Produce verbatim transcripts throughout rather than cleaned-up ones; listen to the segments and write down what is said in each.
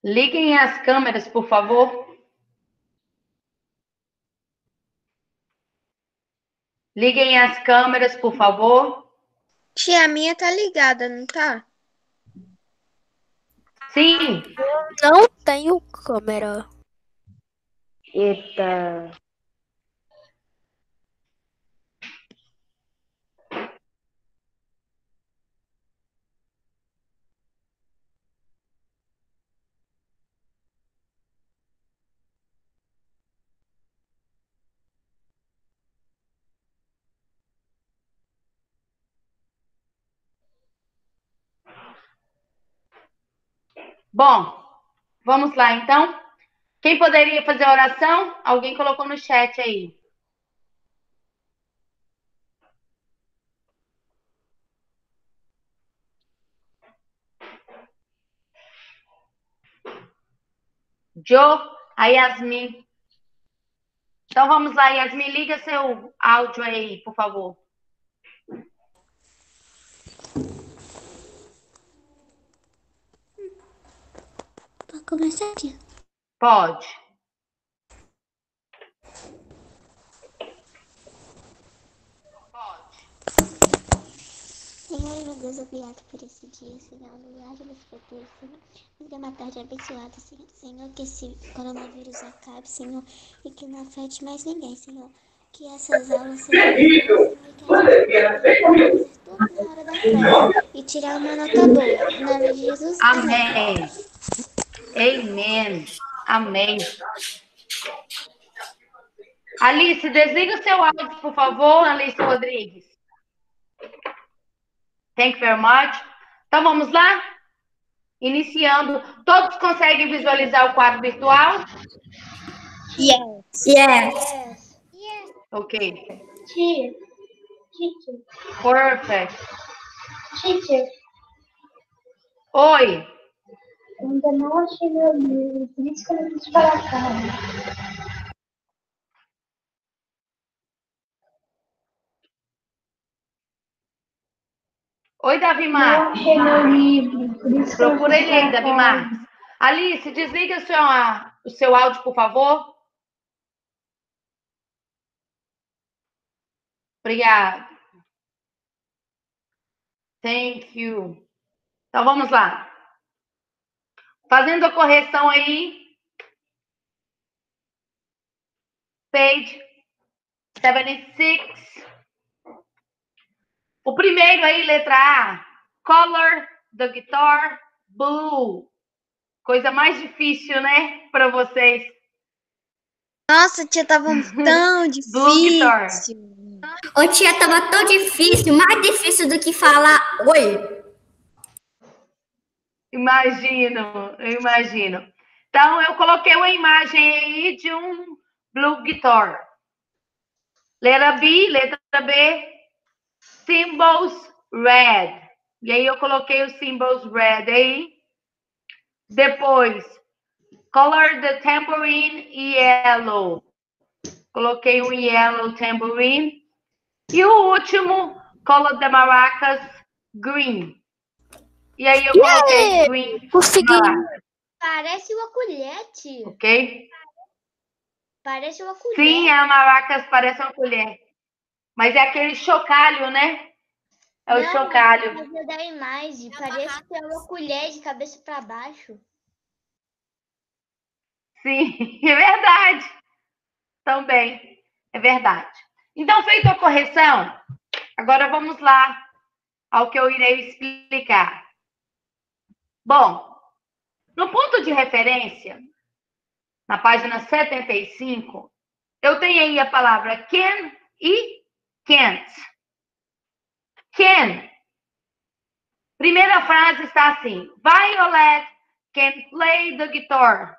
Liguem as câmeras, por favor. Liguem as câmeras, por favor. Tia, a minha tá ligada, não tá? Sim. Não tenho câmera. Eita. Bom, vamos lá, então. Quem poderia fazer a oração? Alguém colocou no chat aí. Jo, a Yasmin. Então vamos lá, Yasmin, liga seu áudio aí, por favor. Pode começar aqui. Pode. Senhor, meu Deus, obrigado por esse dia, Senhor. Obrigado nos proteger, Senhor. Nos dê uma tarde abençoada, Senhor. Senhor, que esse coronavírus acabe, Senhor, e que não afete mais ninguém, Senhor. Que essas aulas sejam boas, Senhor, e que a gente possa fazer tudo na hora da prova e tirar uma nota boa. Em nome de Jesus, amém. Amém. Amém. Alice, desliga o seu áudio, por favor, Alice Rodrigues. Thank you very much. Então vamos lá? Iniciando. Todos conseguem visualizar o quadro virtual? Yes. Yes. Yes. Ok. Tia. Teacher. Perfect. Teacher. Oi. Ainda não achei meu livro, por isso que eu não quis falar cara. Oi, Davi Não Marques. achei meu livro, por isso que eu não Procura quis ele aí, falar Davi cara. Marques. Alice, desliga o seu, ah, o seu áudio, por favor. Obrigada. Thank you. Então vamos lá. Fazendo a correção aí. Page setenta e seis. O primeiro aí, letra A. Color the guitar blue. Coisa mais difícil, né? Para vocês. Nossa, tia, tava tão Blue guitar. difícil. Ô tia, tava tão difícil, mais difícil do que falar oi. Imagino, eu imagino. Então, eu coloquei uma imagem aí de um blue guitar. Letra B, letra B, symbols red. E aí eu coloquei os symbols red aí. Depois, color the tambourine yellow. Coloquei um yellow tambourine. E o último, color the maracas green. E aí eu coloquei green. Consegui. Parece uma colher, tia. Ok? Parece uma colher. Sim, a maracas parece uma colher. Mas é aquele chocalho, né? É o Não, chocalho. mas eu da imagem. Parece que é uma colher de cabeça para baixo. Sim, é verdade. Também, é verdade. Então, feita a correção, agora vamos lá ao que eu irei explicar. Bom, no ponto de referência, na página setenta e cinco, eu tenho aí a palavra can e can't. Can. Primeira frase está assim: Violet can play the guitar.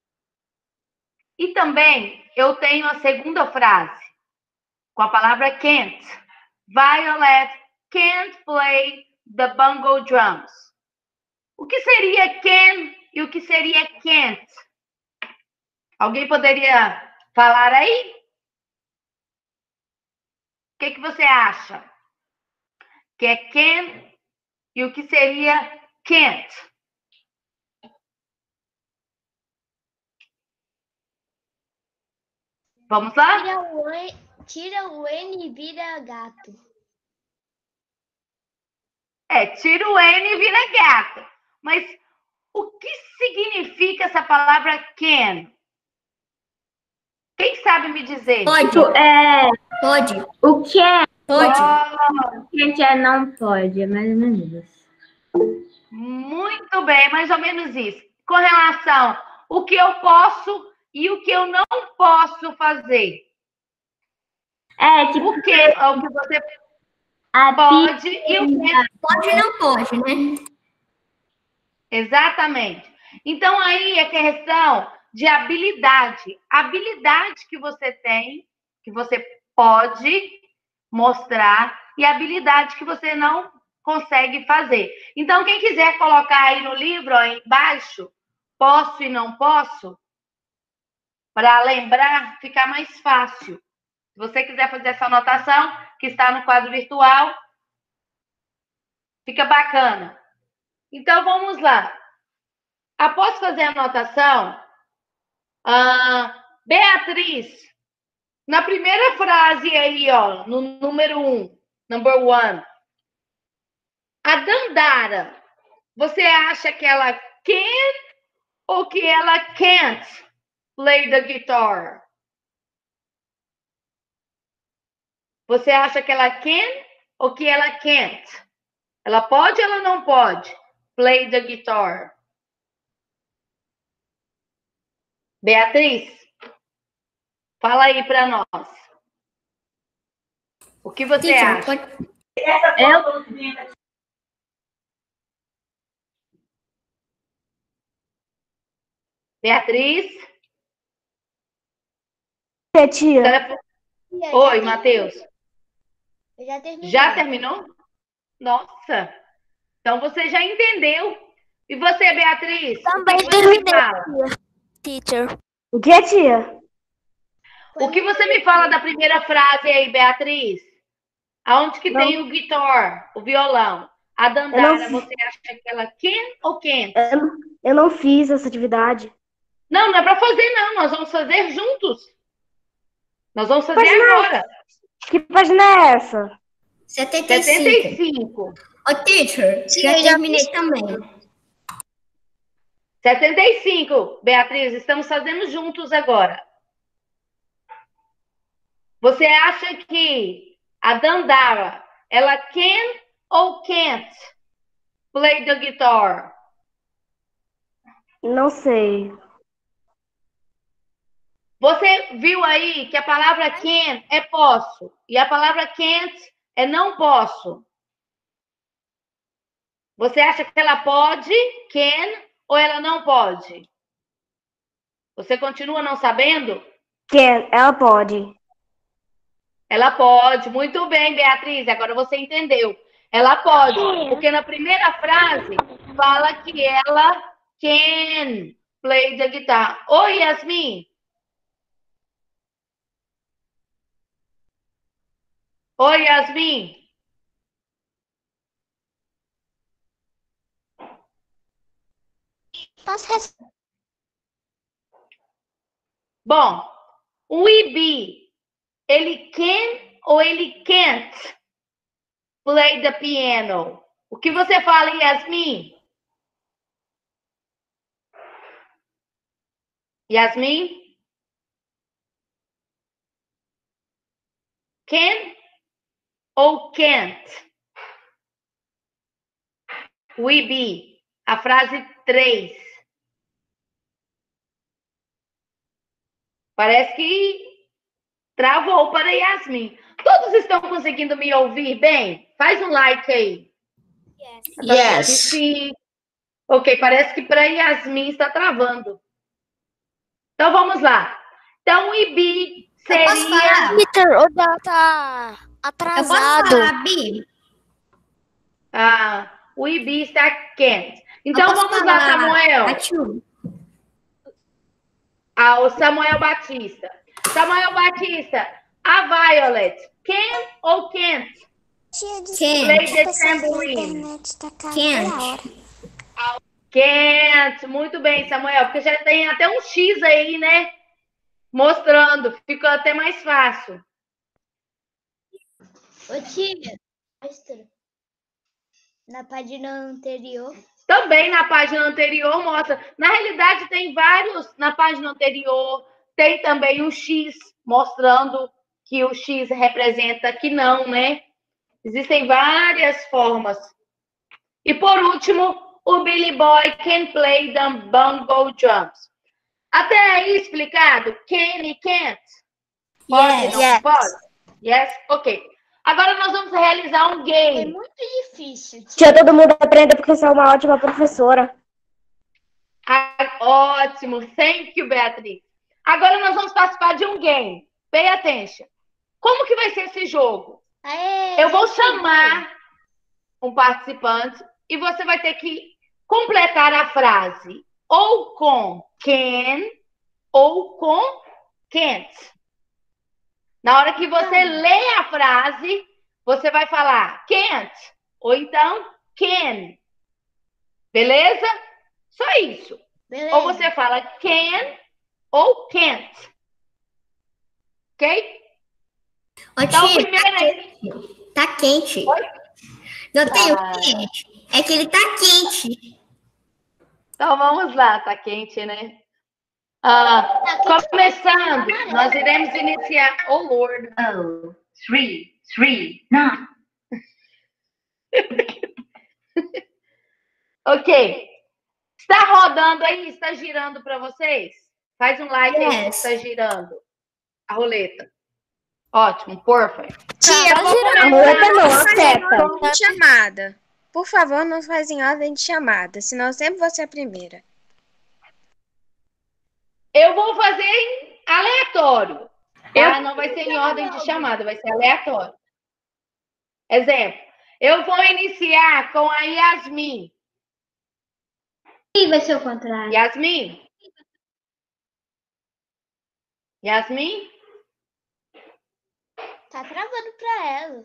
E também eu tenho a segunda frase, com a palavra can't. Violet can't play the bongo drums. O que seria can e o que seria can't? Alguém poderia falar aí? O que, que você acha? Que é can e o que seria can't? Vamos lá? Tira o, E- tira o N e vira gato. É, tira o N e vira gato. Mas o que significa essa palavra can? Quem sabe me dizer? Pode, É, pode, o que é, pode. Oh, o que é não pode, é mais ou menos isso. muito bem, mais ou menos isso. Com relação o que eu posso e o que eu não posso fazer. É, tipo, O que, o que você a pode e o que Pode e não pode, né? exatamente. Então, aí é questão de habilidade. Habilidade que você tem, que você pode mostrar, e habilidade que você não consegue fazer. Então, quem quiser colocar aí no livro, ó, embaixo, posso e não posso, para lembrar, ficar mais fácil. Se você quiser fazer essa anotação, que está no quadro virtual, fica bacana. Então, vamos lá. Após fazer a anotação, ah, Beatriz, na primeira frase aí, ó, no número um, number one, a Dandara, você acha que ela can ou que ela can't play the guitar? Você acha que ela can ou que ela can't? Ela pode ou ela não pode play the guitar? Beatriz, fala aí para nós. O que você Teacher, acha? pode... eu, Beatriz? tia. Telefone- Tia, já Oi, terminei. Matheus. Eu já terminei. Já terminou? Nossa. Então você já entendeu. E você, Beatriz? Também o que você me terminei. fala? Teacher. O que, tia? O que você me fala da primeira frase aí, Beatriz? Aonde que Não. tem o guitar, o violão? A Dandara, Eu não- você acha que ela can ou can't? Eu, não- eu não fiz essa atividade. Não, não é para fazer, não. Nós vamos fazer juntos. Nós vamos fazer Mas não. agora. Que página é essa? setenta e setenta e cinco. cinco. Ô, teacher, Tia, já eu já terminei fiz também. setenta e cinco, Beatriz, estamos fazendo juntos agora. Você acha que a Dandara, ela can ou can't play the guitar? Não sei. Você viu aí que a palavra can é posso e a palavra can't é não posso. Você acha que ela pode, can, ou ela não pode? Você continua não sabendo? Can, ela pode. Ela pode. Muito bem, Beatriz. Agora você entendeu. Ela pode. Porque na primeira frase fala que ela can play the guitar. Oi, Yasmin. Oi, Yasmin. Posso responder? Bom, o I B, ele can ou ele can't play the piano? O que você fala, Yasmin? Yasmin? Can ou can't? O I B, a frase três. Parece que travou para Yasmin. Todos estão conseguindo me ouvir bem? Faz um like aí. Yes. Sim. Ok, parece que para Yasmin está travando. Então vamos lá. Então o I B Eu posso seria. falar? Peter, o Del tá Eu posso atrasado. falar, Bi? Ah, o I B está quente. Então Eu posso vamos lá, falar, Samuel. Atiu? Ah, o Samuel Batista. Samuel Batista, a Violet, can ou can't Tia, play desculpa, the a pessoa da tambourine? internet tá caindo Can't. toda hora. Can't. Muito bem, Samuel, porque já tem até um X aí, né? mostrando. Fica até mais fácil. Ô, tia, mostra. Na página anterior. Também na página anterior mostra. Na realidade, tem vários na página anterior. Tem também o X, mostrando que o X representa que não, né? Existem várias formas. E por último, o Billy Boy can play the bongo drums. Até aí explicado? Can e can't? Pode, Yes. não Yes. pode? Yes? Ok. Agora nós vamos realizar um É game. muito difícil, tia. Tia, todo mundo aprende porque você é uma ótima professora. Ah, ótimo. Thank you, Beatriz. Agora nós vamos participar de um game. Pay attention. Como que vai ser esse jogo? Aê, Eu vou gente, chamar um participante e você vai ter que completar a frase ou com can ou com can't. Na hora que você lê a frase, você vai falar can't ou então can. Beleza? Só isso. beleza. Ou você fala can ou can't. Ok? Ô, Então, tia, primeiro aí. tá quente. Oi? Não tem o Ah. quente. É que ele tá quente. Então vamos lá, tá quente, né? Ah, Tá quente. começando, nós iremos iniciar. Oh, Lord. Oh, three, three, nine. Ok. Está rodando aí? Está girando para vocês? Faz um like aí Yes. se está girando. A roleta. Ótimo, perfect. Tia, Então, vou por A começar. roleta não, a favor, seta. ordem de chamada. Por favor, não faz em ordem de chamada, senão eu sempre vou ser a primeira. Eu vou fazer em aleatório. Tá? Não vai ser em ordem de chamada, vai ser aleatório. Exemplo. Eu vou iniciar com a Yasmin. E vai ser o contrário. Yasmin? Yasmin? Tá travando pra ela.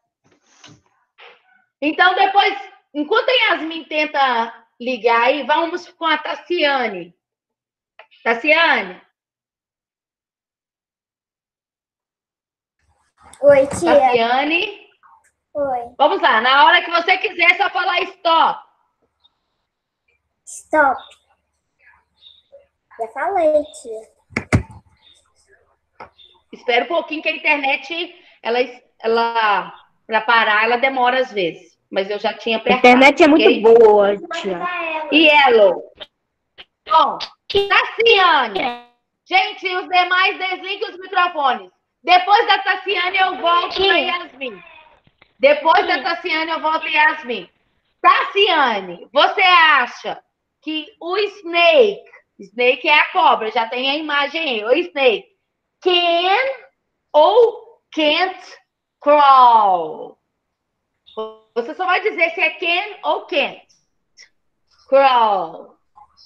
Então, depois, enquanto a Yasmin tenta ligar aí, vamos com a Tassiane. Tassiane? Oi, tia. Tassiane? Oi. Vamos lá, na hora que você quiser, é só falar stop. Stop. Já falei, tia. Espera um pouquinho que a internet, ela, ela para parar, ela demora às vezes. Mas eu já tinha A apertado. internet é muito ok? boa, tia. Yellow. Bom, Tassiane. Gente, os demais desliguem os microfones. Depois da Tassiane, eu volto na Yasmin. Depois da Tassiane, eu volto em Yasmin. Tassiane, você acha que o Snake, Snake é a cobra, já tem a imagem aí, o Snake, can ou can't crawl? Você só vai dizer se é can ou can't crawl.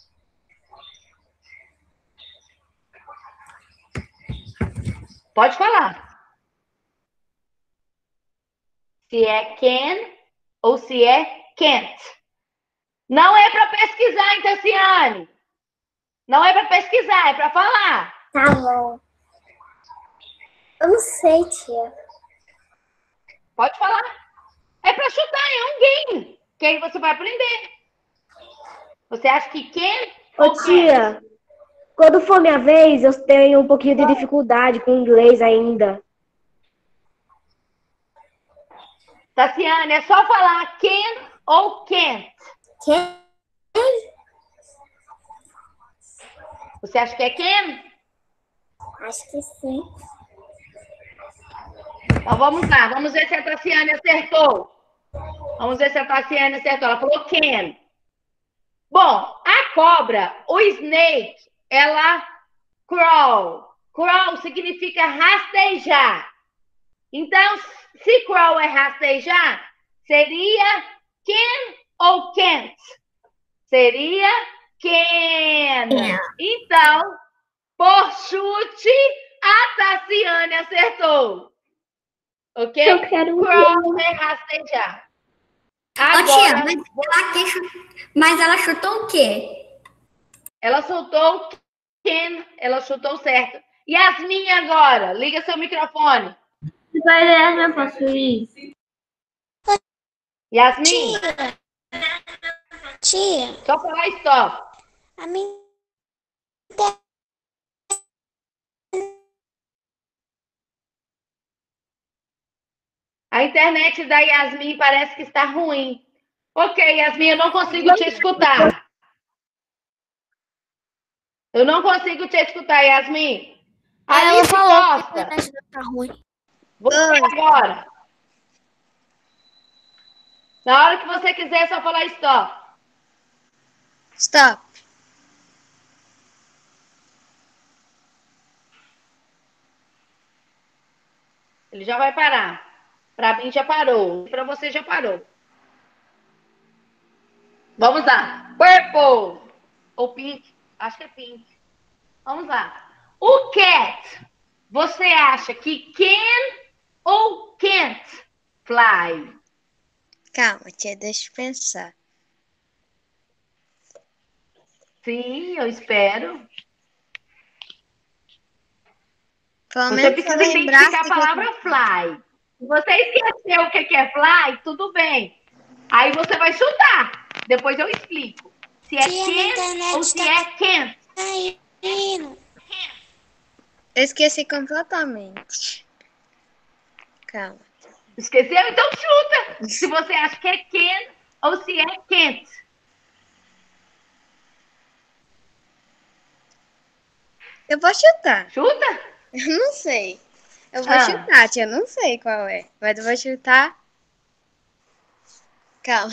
Pode falar. Se é can ou se é can't. Não é para pesquisar, hein, Tassiane? Não é para pesquisar, é para falar. Tá bom. Eu não sei, tia. Pode falar. É para chutar, é um game. Que aí você vai aprender. Você acha que can Ô, ou can't? tia, quando for minha vez, eu tenho um pouquinho de dificuldade com inglês ainda. Tassiane, é só falar can ou can't. Quem? Você acha que é can? Acho que sim. Então vamos lá, vamos ver se a Tassiane acertou. Vamos ver se a Tassiane acertou. Ela falou can. Bom, a cobra, o snake, ela crawl. Crawl significa rastejar. Então, se crawl é rastejar, seria can ou can't? Seria can. Can. Então, por chute, a Tassiane acertou. Ok? Eu quero Crawl é rastejar. Ô, tia, Agora, mas ela, quer chu- mas ela chutou o quê? ela soltou can, ela chutou certo. Yasmin agora, liga seu microfone. Vai ler, eu posso ir. Yasmin, Tia, só falar stop. a minha A internet da Yasmin parece que está ruim. Ok, Yasmin, eu não consigo te escutar. Eu não consigo te escutar, Yasmin. Ela Alice falou que a Costa, internet não tá ruim. você agora. Na hora que você quiser, é só falar stop. Stop. Ele já vai parar. Para mim já parou. Para você já parou. Vamos lá. Purple. Ou pink. Acho que é pink. Vamos lá. O cat. Você acha que can ou can't fly? Calma, tia, deixa eu pensar. Sim, eu espero. Pelo Você menos precisa eu lembrar identificar a se palavra fly. Se você esqueceu o que é fly, tudo bem. Aí você vai chutar. Depois eu explico. Se é Tia, minha can internet ou se tá é can't. caindo. eu esqueci completamente. Calma. Esqueceu? Então chuta. Se você acha que é can ou se é can't. Eu vou chutar. Chuta? Eu não sei. Eu vou Ah. chutar, tia. Eu não sei qual é. Mas eu vou chutar. Calma.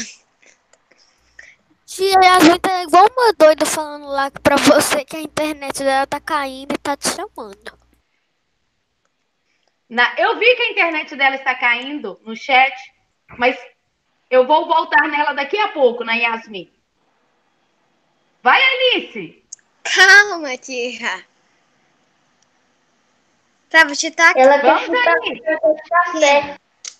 Tia Yasmin tá igual uma doida falando lá pra você que a internet dela tá caindo e tá te chamando. Na, eu vi que a internet dela está caindo no chat, mas eu vou voltar nela daqui a pouco, na Yasmin. Vai, Alice! Calma, tia. Tá, vou chutar aqui. Ela quer Vamos, chutar Alice! tá certo.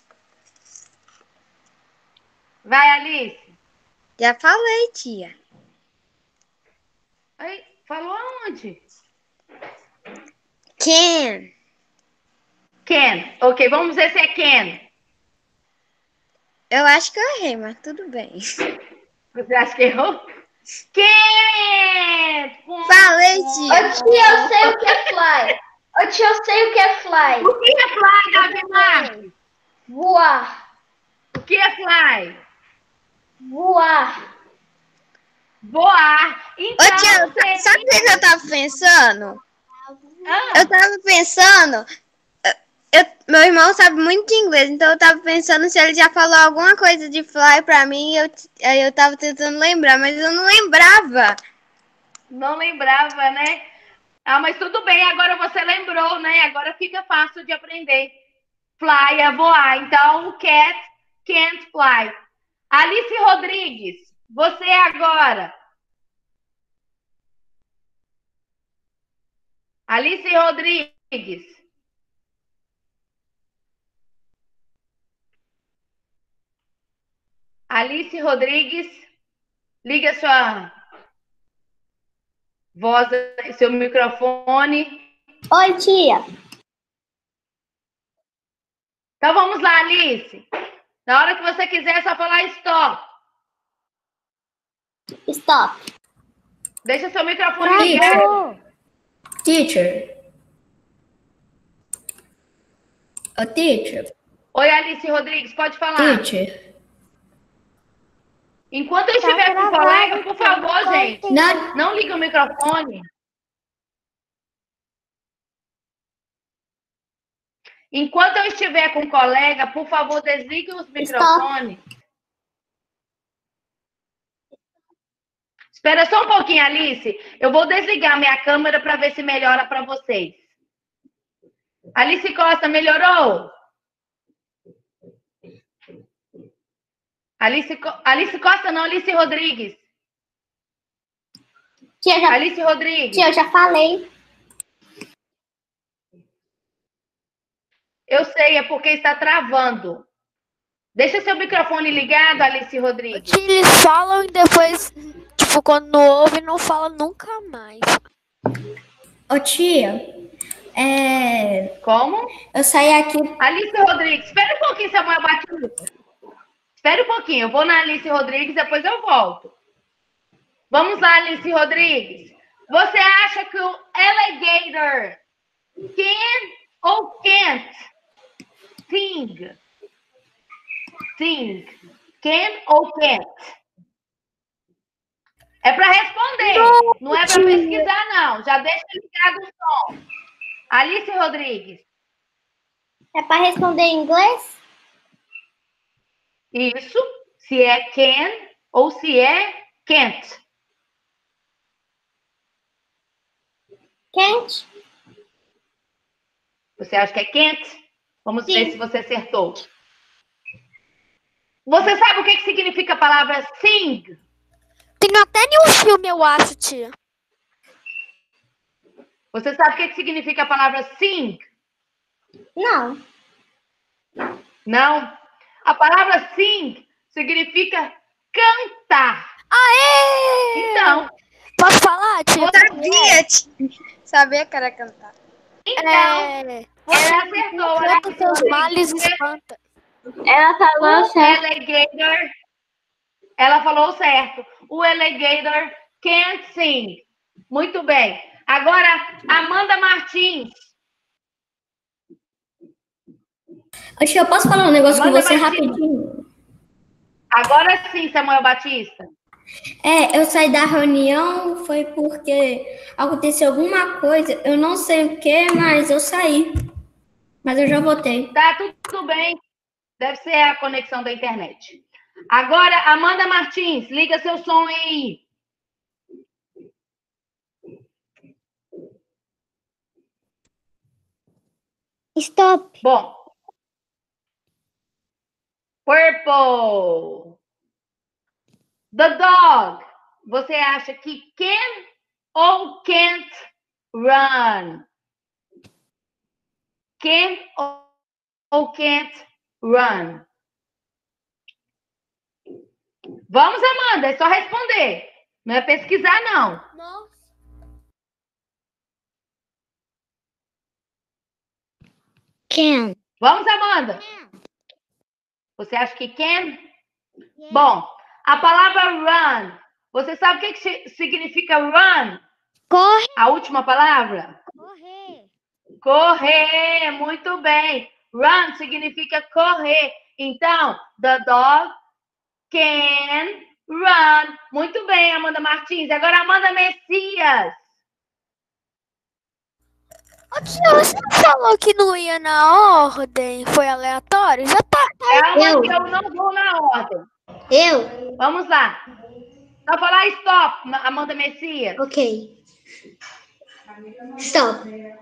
Vai, Alice! Já falei, tia. Aí, falou aonde? Can. Can. Ok, vamos ver se é can. Eu acho que eu errei, mas tudo bem. Você acha que errou? Can! Falei, Ô tia. tia, eu sei o que é fly. Ô tia, eu sei o que é fly. O que é fly, Davi Marques? Voar. O que é fly? Voar. Voar. Então, Ô, tia, seria- sabe o que eu tava pensando? Ah, Eu tava pensando. eu- meu irmão sabe muito de inglês, então eu tava pensando se ele já falou alguma coisa de fly pra mim. E eu, aí eu tava tentando lembrar, mas eu não lembrava. não lembrava, né? Ah, mas tudo bem, agora você lembrou, né? Agora fica fácil de aprender. Fly é voar. Então, o cat can't fly. Alice Rodrigues, você agora. Alice Rodrigues. Alice Rodrigues, liga sua voz, seu microfone. Oi, tia. Então vamos lá, Alice. Na hora que você quiser, é só falar stop. Stop. Deixa seu microfone ligado. Teacher. Ô, teacher. Oi, Alice Rodrigues, pode falar. Teacher. Enquanto eu estiver com o colega, por favor, gente, Não, não liga o microfone. Enquanto eu estiver com o colega, por favor, desligue os microfones. Espera só um pouquinho, Alice. Eu vou desligar minha câmera para ver se melhora para vocês. Alice Costa, melhorou? Alice, Co- Alice Costa não, Alice Rodrigues. Tia, já, Alice Rodrigues. tia, eu já falei. Eu sei, é porque está travando. Deixa seu microfone ligado, Alice Rodrigues. Tia, eles falam e depois, tipo, quando não ouve, não fala nunca mais. ô tia, É, Como? eu saí aqui. Alice Rodrigues. Espera um pouquinho, Samuel Batista. Espera um pouquinho. Eu vou na Alice Rodrigues, depois eu volto. Vamos lá, Alice Rodrigues. Você acha que o alligator can ou can't sing? Sing. Can ou can't? É para responder. Não, não é para pesquisar, não. Já deixa ligado o som. Alice Rodrigues. É para responder em inglês? Isso. Se é can ou se é can't. Can't. Você acha que é can't? Vamos Sim. ver se você acertou. Você sabe o que, que significa a palavra sing? Tem até nenhum filme, eu acho, tia. Você sabe o que, que significa a palavra sing? Não. Não? A palavra sing significa cantar. Aê! Então, Posso falar, tia? Sabia, tia. Sabia que era cantar. então É... você acertou. Canta Alice seus Rodrigues. males e espanta. Ela falou O certo. alligator, ela falou certo. O alligator can't sing. Muito bem. Agora, Amanda Martins. Oxe, eu posso falar um negócio Manda com você Batista. rapidinho? Agora sim, Samuel Batista. É, eu saí da reunião, foi porque aconteceu alguma coisa, eu não sei o que, mas eu saí. Mas eu já voltei. Tá tudo bem. Deve ser a conexão da internet. Agora, Amanda Martins, liga seu som aí. Stop. Bom. Purple. The dog. Você acha que can ou can't run? Can ou can't run? Vamos, Amanda, é só responder. Não é pesquisar, não. Não. Can. Vamos, Amanda. Você acha que can? Bom, a palavra run. Você sabe o que, que significa run? Corre. A última palavra? Correr. Correr. Muito bem. Run significa correr. Então, the dog can run. Muito bem, Amanda Martins. Agora, Amanda Messias. Ô, tia, você não falou que não ia na ordem? Foi aleatório? Já tá. Calma, Eu. que eu não vou na ordem. Eu. Vamos lá. Só falar stop, Amanda Messias. Ok. Stop.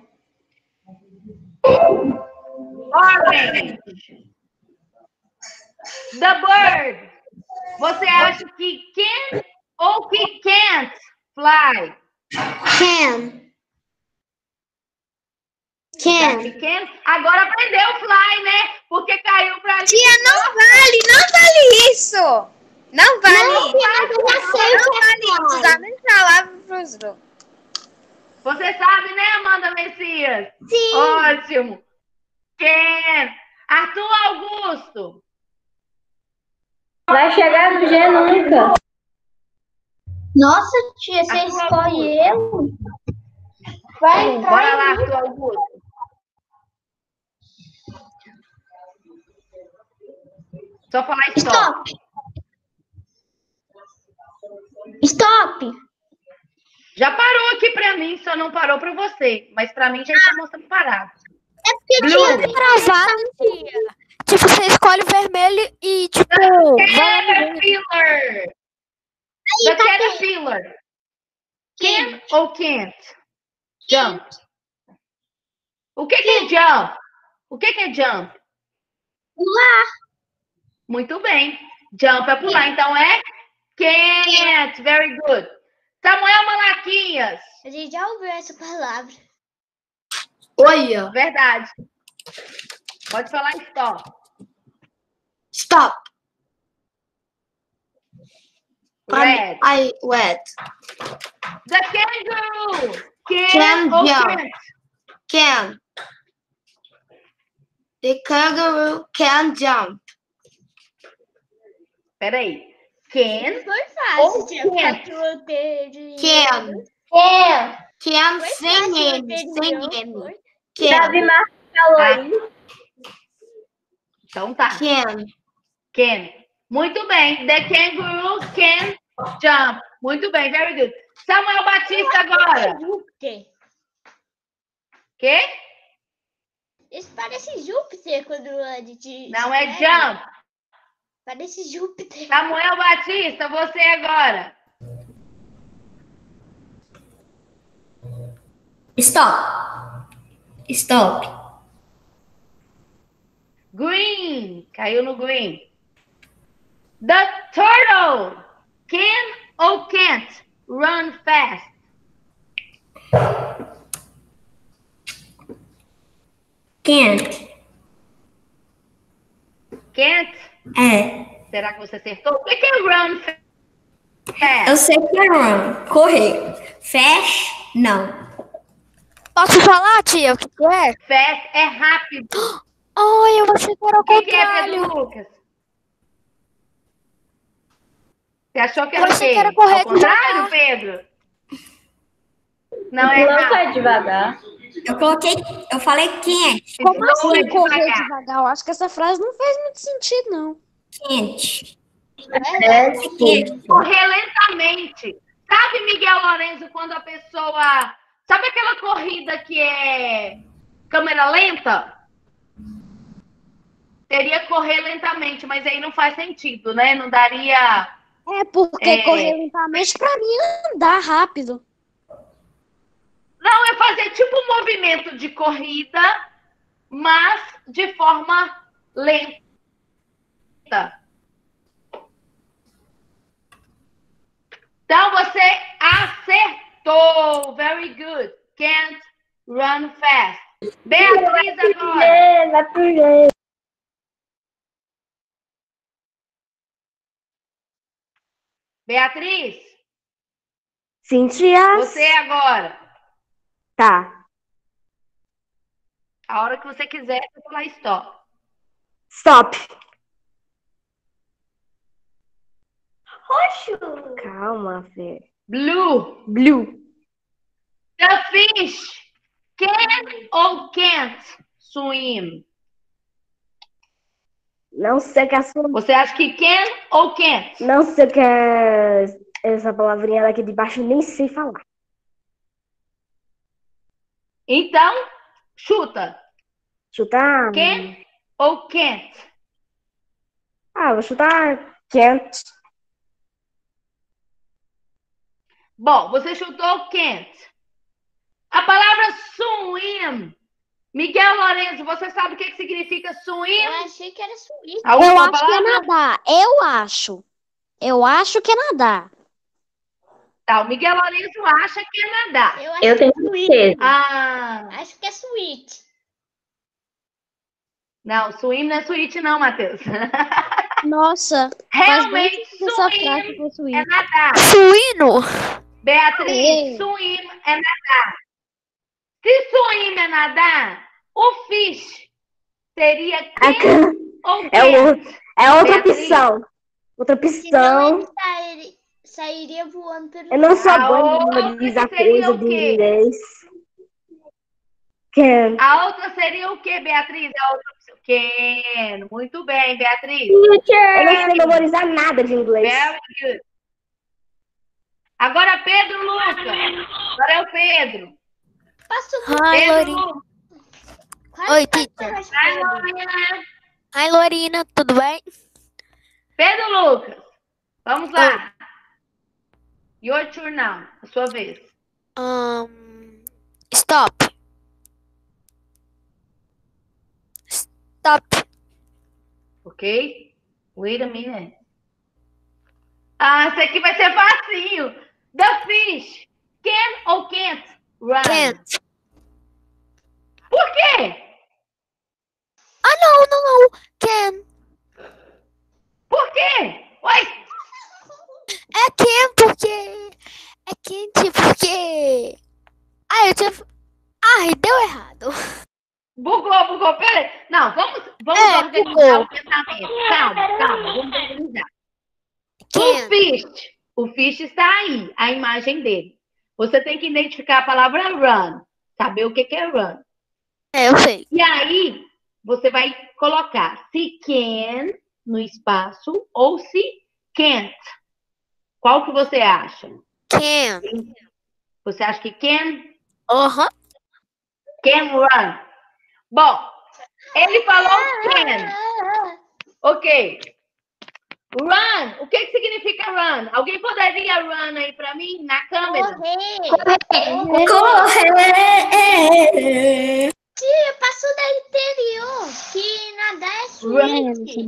Orange. The bird. Você acha que can ou que can't fly? Can. Você acha Can. que can? Agora aprendeu fly, né? Porque caiu pra ali. Tia, não vale, não vale isso. Não vale. Não, Thiago, eu já sei Não o que é vale fly. usar nem palavra pros dois. Você sabe, né, Amanda Messias? Sim. Ótimo. Can. Arthur Augusto. Vai chegar no G nunca. Nossa, tia, você Arthur escolhe eu? Vai Bora entrar lá, em Arthur Augusto. Só falar stop. Stop. Stop. Já parou aqui pra mim, só não parou pra você. Mas pra mim já está mostrando parado. É porque Blue. tinha Travado, tia. Tipo, você escolhe o vermelho e, tipo. Caterpillar. The tá caterpillar. Can ou can't? Jump. O que, que é jump? O que, que é jump? pular. Muito bem. Jump é pular. Então é can't. Very good. Samuel Malaquias. A gente já ouviu essa palavra. Olha. Verdade. Pode falar stop. Stop. Red. I wet. The kangaroo. Can, Can ou jump. can't? Can. The kangaroo can jump. Peraí. Can Foi ou fácil tirar can't? quatro anteriores. Can. Can. Can Foi sem fácil N. anterior, Sem N. foi. Can. Marcos falou Tá. aí. Então tá. Can. Can. Muito bem. The kangaroo can jump. Muito bem, very good. Samuel Batista agora. Júpiter. Quê? Isso parece Júpiter quando a gente. Não é escreve. jump. Parece Júpiter. Samuel Batista, você agora. Stop. Stop. Green. Caiu no green. The turtle can ou can't run fast? Can't. Can't? É. Será que você acertou? O que é run fast? Eu sei que é run. Correr. Fast, não. Posso falar, tia? O que que é? Fast é rápido. Ai, eu achei que era o O que, que é, contrário. Pedro Lucas? Você achou que Eu era o achei quê? que era correr Ao contrário, devagar. Pedro? Não é Não rápido. é devagar. Eu coloquei, eu falei can't. Como Não assim é correr devagar? devagar. Eu acho que essa frase não faz muito sentido, não. Can't. É, Can't. Correr lentamente. Sabe, Miguel Lourenço, quando a pessoa... Sabe aquela corrida que é câmera lenta? Seria correr lentamente, mas aí não faz sentido, né? Não daria... É, porque É. correr lentamente pra mim é andar rápido. Não, é fazer tipo um movimento de corrida, mas de forma lenta. Então, você acertou. Very good. Can't run fast. Beatriz agora. É, vai pro jeito. Beatriz, Cintia. você agora. Tá. A hora que você quiser, você fala stop. Stop. Roxo. Calma, Fê. Blue. Blue. The fish can ou can't swim? Não sei o que é sua... Você acha que can ou can't? Não sei o que é essa palavrinha daqui de baixo, nem sei falar. Então, chuta. Chutar? Can ou can't? Ah, vou chutar can't. Bom, você chutou can't. A palavra swim. Miguel Lourenço, você sabe o que que significa swim? Eu achei que era suíço. A Eu última acho que é palavra? nadar. Eu acho. Eu acho que é nadar. Tá, o Miguel Lourenço acha que é nadar. Eu, acho Eu tenho que é sweet. certeza. Ah, Acho que é sweet. não, swim não é sweet não, Matheus. Nossa. Realmente, Essa swim frase foi é suíça. nadar. Suíno? Beatriz, Ei. swim é nadar. Se swim é nadar, o fish seria A can can- ou É, can't? o- é outra Beatriz. opção. Outra Senão opção. ele sairia, sairia voando pelo Eu não sou A boa outra em memorizar seria coisa o de quê? inglês. Can. A outra seria o que, Beatriz? A outra opção. Can. Muito bem, Beatriz. Eu não sei memorizar nada de inglês. Very good. Agora, Pedro Lucas. Agora é o Pedro. Passo Ai, Pedro Lorina. Lucas. quase Oi, passou teacher. as Vai, coisas. Lorena. Ai, Lorina, tudo bem? Pedro Lucas. Vamos lá. Your turn now. A sua vez. Um, stop. Stop. Ok? Wait a minute. Ah, isso aqui vai ser facinho. The fish can ou can't run? Can't. Por quê? Ah, não, não, não. Can. Por quê? Ué, É can porque... É quente porque... Ah, eu tinha... Ai, deu errado. Bugou, bugou. Pera aí. Não, vamos, vamos É, organizar bugou. o pensamento. Calma, calma. Vamos organizar. O Can't. fish. O fish está aí, a imagem dele. Você tem que identificar a palavra run. Saber o que que é run. É, eu sei. E aí, você vai colocar se can no espaço ou se can't. Qual que você acha? Can't. Você acha que can? Aham. Can run. Bom, ele falou can. Ok. Run. O que que significa run? Alguém poderia run aí pra mim, na câmera? Correr. Correr. Tia, passou da anterior. Que nadar é swim.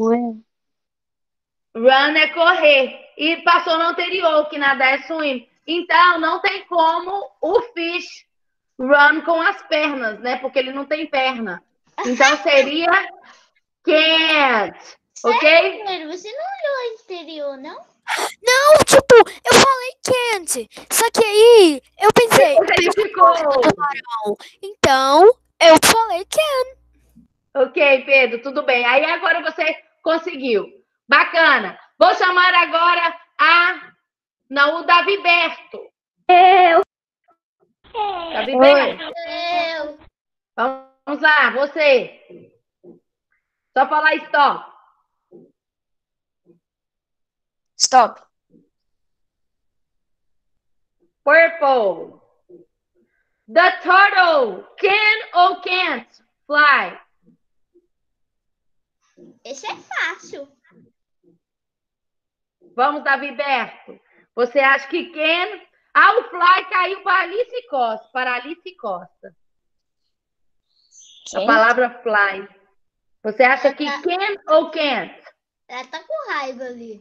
Run é correr. E passou no anterior, que nada é swim. Então, não tem como o fish run com as pernas, né? Porque ele não tem perna. Então, seria can't. Ok? Sério, você não olhou a anterior, não? Não, tipo, eu falei can't. Só que aí, eu pensei, Você identificou. então, eu falei can. Ok, Pedro, tudo bem. Aí agora você conseguiu. Bacana. Vou chamar agora a... Não, o Daviberto. Eu. Daviberto. Eu. Vamos lá, você. Só falar stop. Stop. Purple. The turtle can or can't fly? Esse é fácil. Vamos, Daviberto. Você acha que can? Ah, o fly caiu para Alice Costa. Para Alice Costa. A Can't? palavra fly. Você acha que can ou can't? Ela tá com raiva ali.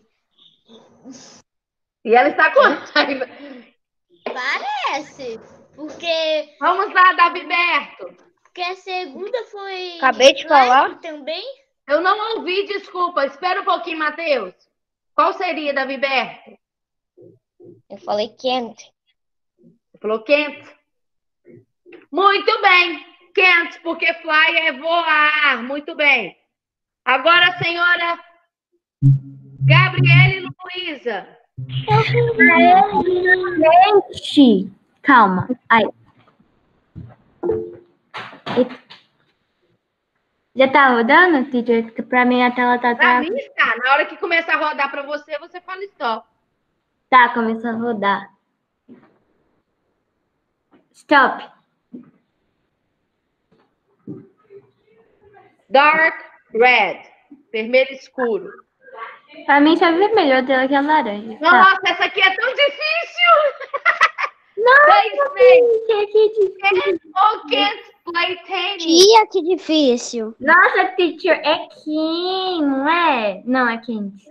E ela está com raiva. Parece. Porque, Vamos lá, Daviberto. porque a segunda foi. Acabei de falar. Também. Eu não ouvi, desculpa. Espera um pouquinho, Matheus. Qual seria, Daviberto? Eu falei can't. Você falou can't? Muito bem. Can't, porque fly é voar. Muito bem. Agora, a senhora Gabriele Luísa. Gente, calma. Aí. Já tá rodando, teacher? Pra mim a tela tá... Pra tá... mim está. Na hora que começar a rodar para você, você fala stop. Tá, começou a rodar. Stop. Dark red. Vermelho escuro. Pra mim só vermelho, a tela que é laranja. Tá. Nossa, essa aqui é tão difícil. Não, Seis, que, que difícil. Can't or can't play tennis. Tia, que difícil. Nossa, teacher, é Kim, não é? Não, é quente.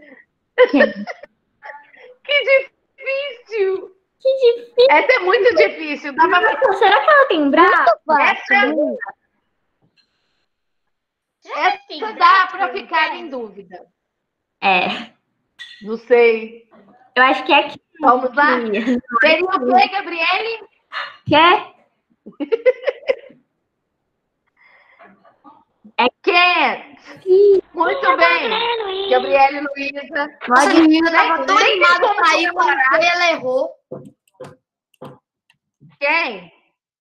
Que difícil. Que difícil. Essa é muito difícil. Dá pra... Nossa, será que ela tem braço? Essa, essa dá para ficar em dúvida. É. Não sei. Eu acho que é Kim. Vamos lá? Seria o quê, Gabriele? Quer? É can't. Muito bem. Gabriele Luísa. Essa menina tava tão Nem tem animada como pra ir quando comemorar. foi, ela errou. Quem?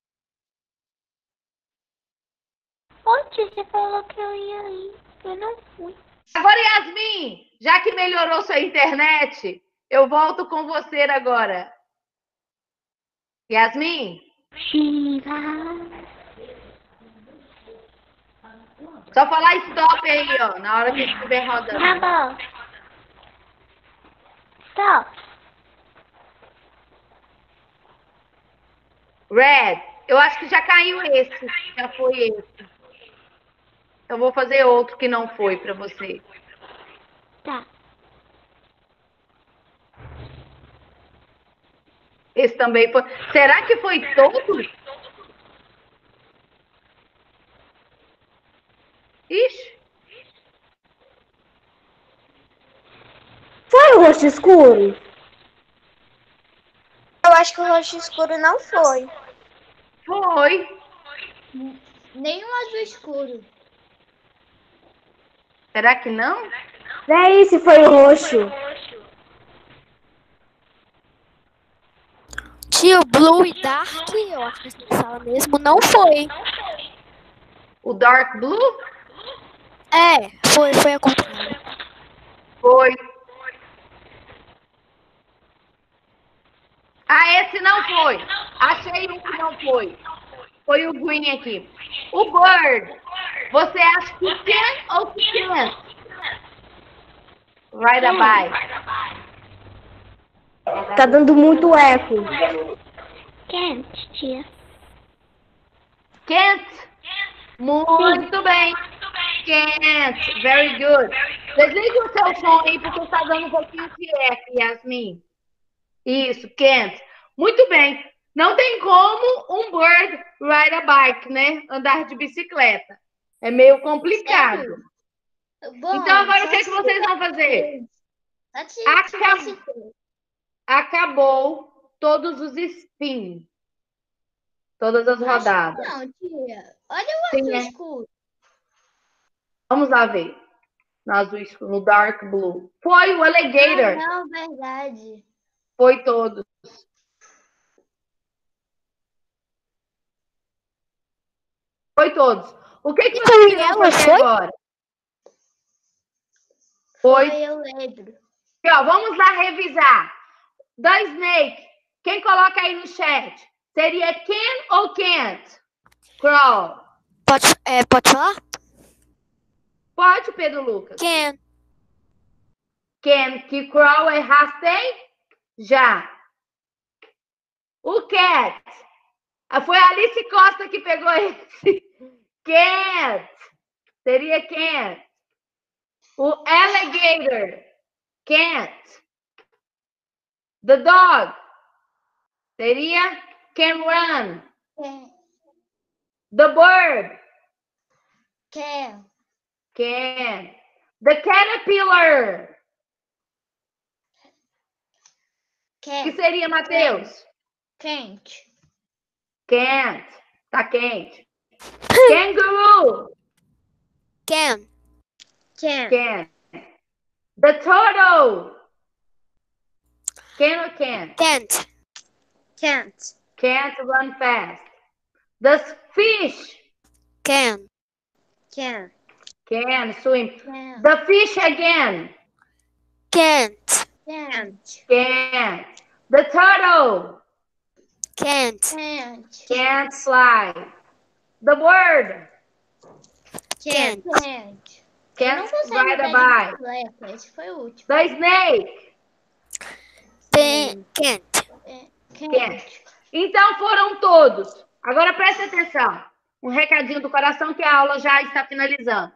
Ontem você falou que eu ia ir. Eu não fui. Agora, Yasmin, já que melhorou sua internet, eu volto com você agora. Yasmin? Shiva. Só falar stop aí, ó, na hora que estiver rodando. Tá bom. Stop. Red, eu acho que já caiu esse. Já foi esse. Eu vou fazer outro que não foi para você. Tá. Esse também foi. Será que foi todos? Ixi. Foi o rosto escuro? Eu acho que o roxo escuro não foi. Foi. Nenhum azul escuro. Será que não? Vê aí se foi o roxo. Tio, Blue e Dark, eu acho que você fala mesmo, não foi. O Dark Blue? É, foi, foi a contrário. Foi. Ah, esse não foi. Achei um que não foi. Foi o green aqui. O bird. Você acha que can ou que can't? Right by. Tá dando muito eco. Can't, tia. Can't. Muito bem. Can't. Very good. Desliga o seu som aí, porque está dando um pouquinho de eco, Yasmin. Isso, can't. Muito bem. Não tem como um bird ride a bike, né? Andar de bicicleta. É meio complicado. Bom, Então, agora o que, é que só vocês vão fazer? Só se Acab- tivesse- Acabou todos os spins. Todas as rodadas. Não, tia. Olha o Sim, azul é. escuro. Vamos lá ver. No azul escuro, no dark blue. Foi o alligator. Ah, não, verdade. Foi todos. Foi todos. O que, que E vocês foi irão ela, fazer foi? agora? Foi. Foi, eu lembro. E, ó, vamos lá revisar. Da Snake. Quem coloca aí no chat? Seria can ou can't? Crawl. Pode, é, pode falar? Pode, Pedro Lucas. Can. Can, que crawl errastei? Já. O cat. Ah, foi a Alice Costa que pegou esse. Can't. Seria can't. O alligator. Can't. The dog. Seria can run. Can. The bird. Can. Can. The caterpillar. Can. Que seria, Matheus? Can't. Can't. Tá quente. Kangaroo. Can. Can. Can. The turtle. Can or can't? Can't. Can't. Can't run fast. The fish. Can. Can. Can swim. Can. The fish again. Can't. Can't. Can't. The turtle. Can't. Can't. Can't fly. The bird. Can't. Can't. Can't Não consegue ride a pegar bike. bicicleta. Esse foi o último. The snake. Can. Can't. Can't. Então foram todos. Agora preste atenção. Um recadinho do coração que a aula já está finalizando.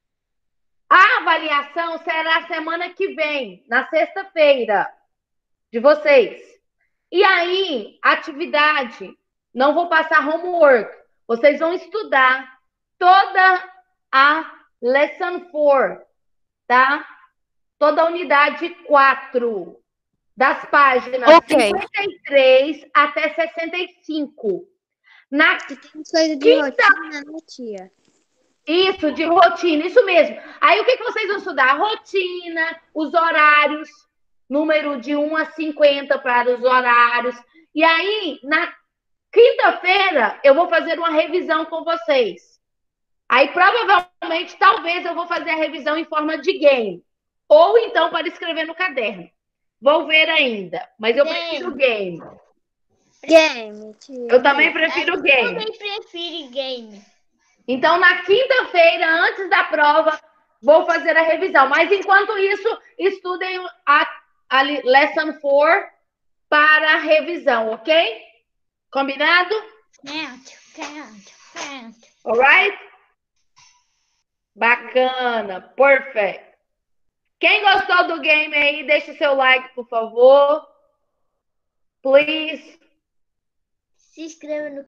A avaliação será semana que vem, na sexta-feira, de vocês. E aí, atividade, não vou passar homework. Vocês vão estudar toda a lesson quatro, tá? Toda a unidade quatro, das páginas Ok. cinquenta e três até sessenta e cinco. Na Tem coisa de Quinta- rotina, né, tia? Isso, de rotina, isso mesmo. Aí o que, que vocês vão estudar? Rotina, os horários, número de um a cinquenta para os horários. E aí, na quinta-feira, eu vou fazer uma revisão com vocês. Aí, provavelmente, talvez eu vou fazer a revisão em forma de game. Ou então para escrever no caderno. Vou ver ainda, mas eu Game. prefiro game. Game, tia. Eu também prefiro Eu game. também prefiro game. Então, na quinta-feira, antes da prova, vou fazer a revisão. Mas, enquanto isso, estudem a, a li- Lesson quatro para a revisão, ok? Combinado? Can't. Can't. Can't. Alright? Bacana. Perfect. Quem gostou do game aí, deixa o seu like, por favor. Please. Se inscreva no